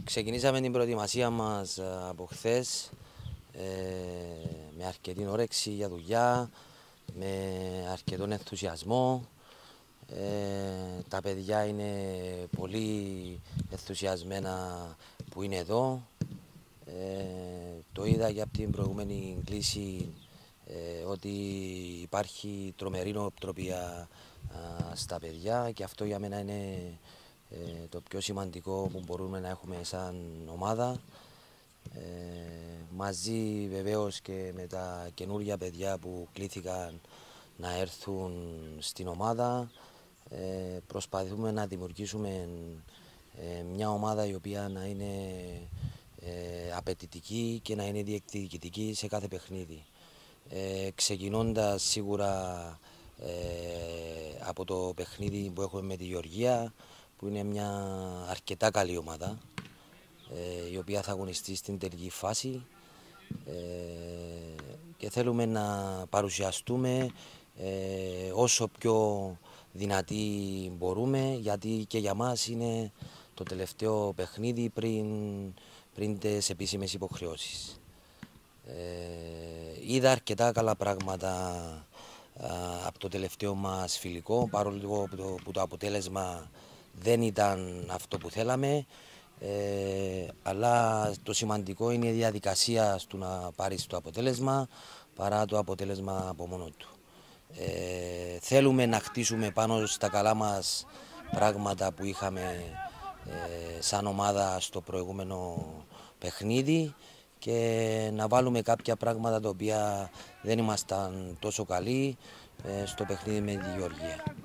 Ξεκινήσαμε την προετοιμασία μας από χθες με αρκετή όρεξη για δουλειά, με αρκετόν ενθουσιασμό. Τα παιδιά είναι πολύ ενθουσιασμένα που είναι εδώ. Το είδα και από την προηγούμενη κλήση ότι υπάρχει τρομερή νοοτροπία στα παιδιά και αυτό για μένα είναι το πιο σημαντικό που μπορούμε να έχουμε σαν ομάδα. Μαζί βεβαίως και με τα καινούργια παιδιά που κλήθηκαν να έρθουν στην ομάδα, προσπαθούμε να δημιουργήσουμε μια ομάδα η οποία να είναι απαιτητική και να είναι διεκδικητική σε κάθε παιχνίδι. Ξεκινώντας σίγουρα από το παιχνίδι που έχουμε με τη Γεωργία, που είναι μια αρκετά καλή ομάδα, η οποία θα αγωνιστεί στην τελική φάση, και θέλουμε να παρουσιαστούμε όσο πιο δυνατοί μπορούμε, γιατί και για μας είναι το τελευταίο παιχνίδι πριν τις επίσημες υποχρεώσεις. Είδα αρκετά καλά πράγματα από το τελευταίο μας φιλικό, παρόλο που το αποτέλεσμα δεν ήταν αυτό που θέλαμε, αλλά το σημαντικό είναι η διαδικασία του να πάρεις το αποτέλεσμα παρά το αποτέλεσμα από μόνο του. Θέλουμε να χτίσουμε πάνω στα καλά μας πράγματα που είχαμε σαν ομάδα στο προηγούμενο παιχνίδι και να βάλουμε κάποια πράγματα τα οποία δεν ήμασταν τόσο καλοί στο παιχνίδι με τη Γεωργία.